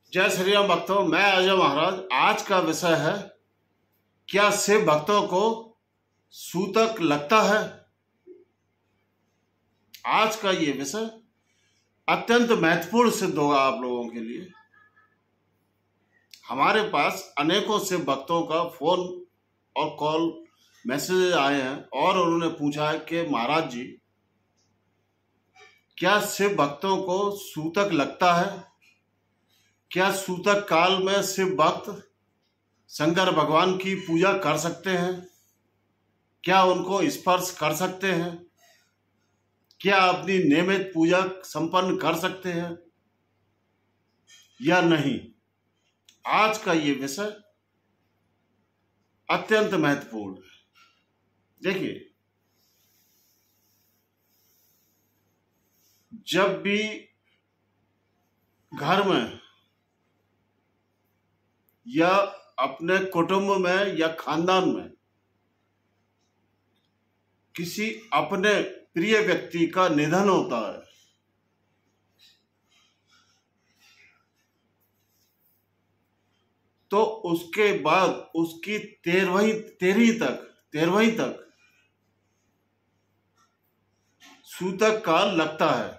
जय श्री राम भक्तों, मैं अजय महाराज। आज का विषय है, क्या शिव भक्तों को सूतक लगता है। आज का ये विषय अत्यंत महत्वपूर्ण सिद्ध होगा आप लोगों के लिए। हमारे पास अनेकों शिव भक्तों का फोन और कॉल मैसेज आए हैं और उन्होंने पूछा है कि महाराज जी, क्या शिव भक्तों को सूतक लगता है। क्या सूतक काल में शिव भक्त शंकर भगवान की पूजा कर सकते हैं। क्या उनको स्पर्श कर सकते हैं। क्या अपनी नियमित पूजा संपन्न कर सकते हैं या नहीं। आज का ये विषय अत्यंत महत्वपूर्ण है। देखिए, जब भी घर में या अपने कुटुंब में या खानदान में किसी अपने प्रिय व्यक्ति का निधन होता है, तो उसके बाद उसकी तेरहवीं तक सूतक काल लगता है।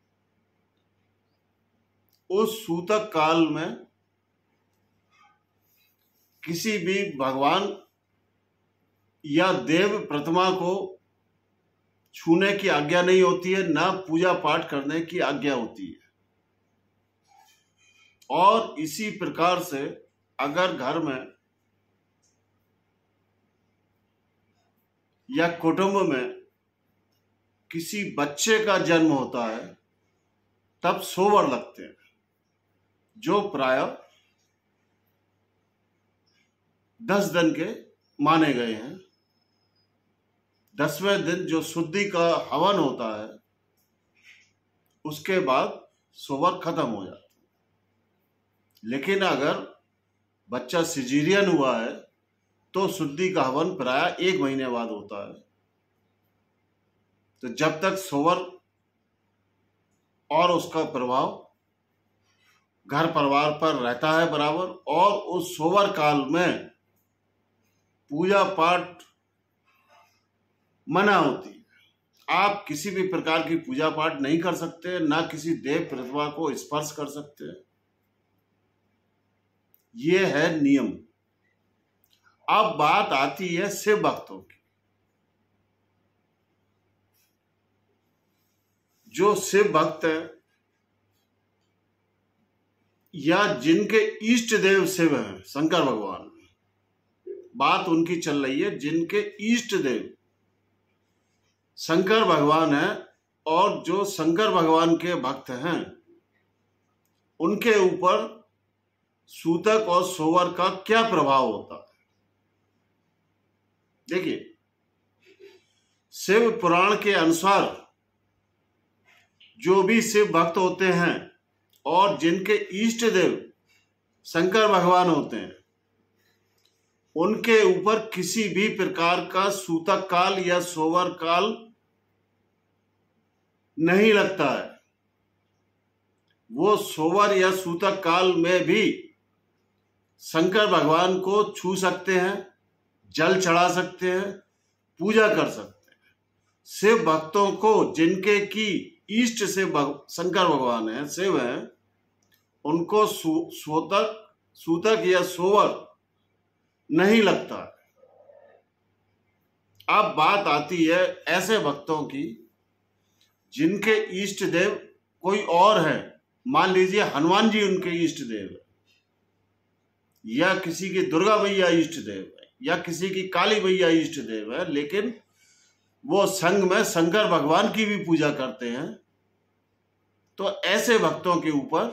उस सूतक काल में किसी भी भगवान या देव प्रतिमा को छूने की आज्ञा नहीं होती है, ना पूजा पाठ करने की आज्ञा होती है। और इसी प्रकार से अगर घर में या कुटुंब में किसी बच्चे का जन्म होता है, तब सोवर लगते हैं, जो प्राय 10 दिन के माने गए हैं। 10वें दिन जो शुद्धि का हवन होता है, उसके बाद सोवर खत्म हो जाता है। लेकिन अगर बच्चा सिजेरियन हुआ है तो शुद्धि का हवन प्राय 1 महीने बाद होता है। तो जब तक सोवर और उसका प्रभाव घर परिवार पर रहता है बराबर, और उस सोवर काल में पूजा पाठ मना होती है। आप किसी भी प्रकार की पूजा पाठ नहीं कर सकते, ना किसी देव प्रतिमा को स्पर्श कर सकते। ये है नियम। अब बात आती है शिव भक्तों की। जो शिव भक्त है या जिनके इष्ट देव शिव हैं, शंकर भगवान, बात उनकी चल रही है। जिनके इष्ट देव शंकर भगवान है और जो शंकर भगवान के भक्त हैं, उनके ऊपर सूतक और सोवर का क्या प्रभाव होता है। देखिए, शिव पुराण के अनुसार जो भी शिव भक्त होते हैं और जिनके इष्ट देव शंकर भगवान होते हैं, उनके ऊपर किसी भी प्रकार का सूतक काल या सोवर काल नहीं लगता है। वो सोवर या सूतक काल में भी शंकर भगवान को छू सकते हैं, जल चढ़ा सकते हैं, पूजा कर सकते हैं। शिव भक्तों को जिनके की इष्ट से शंकर भगवान है, शिव हैं, उनको सूतक या सोवर नहीं लगता। अब बात आती है ऐसे भक्तों की जिनके इष्ट देव कोई और है। मान लीजिए हनुमान जी उनके इष्ट देव है, या किसी की दुर्गा मैया इष्ट देव है, या किसी की काली मैया इष्ट देव है, लेकिन वो संग में शंकर भगवान की भी पूजा करते हैं। तो ऐसे भक्तों के ऊपर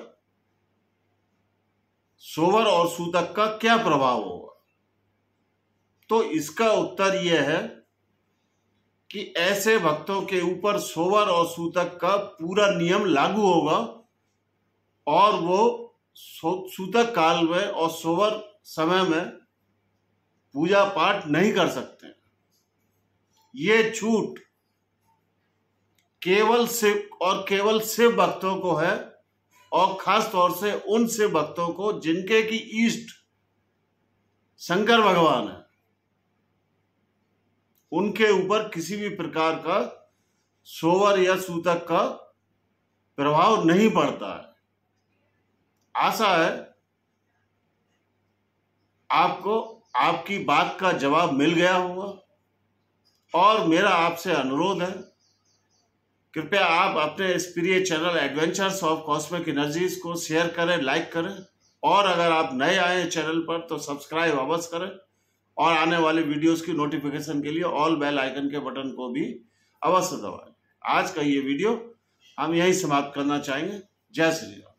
सोवर और सूतक का क्या प्रभाव होगा। तो इसका उत्तर यह है कि ऐसे भक्तों के ऊपर सोवर और सूतक का पूरा नियम लागू होगा, और वो सूतक काल में और सोवर समय में पूजा पाठ नहीं कर सकते। ये छूट केवल शिव भक्तों को है, और खास तौर से उन से भक्तों को जिनके की ईष्ट शंकर भगवान है, उनके ऊपर किसी भी प्रकार का सोवर या सूतक का प्रभाव नहीं पड़ता है। आशा है आपको आपकी बात का जवाब मिल गया होगा, और मेरा आपसे अनुरोध है, कृपया आप अपने इस प्रिय channel Adventures of Cosmic Energies को शेयर करें, लाइक करें, और अगर आप नए आए हैं चैनल पर तो सब्सक्राइब अवश्य करें, और आने वाले वीडियोस की नोटिफिकेशन के लिए ऑल बेल आइकन के बटन को भी अवश्य दबाएं। आज का ये वीडियो हम यहीं समाप्त करना चाहेंगे। जय श्री राम।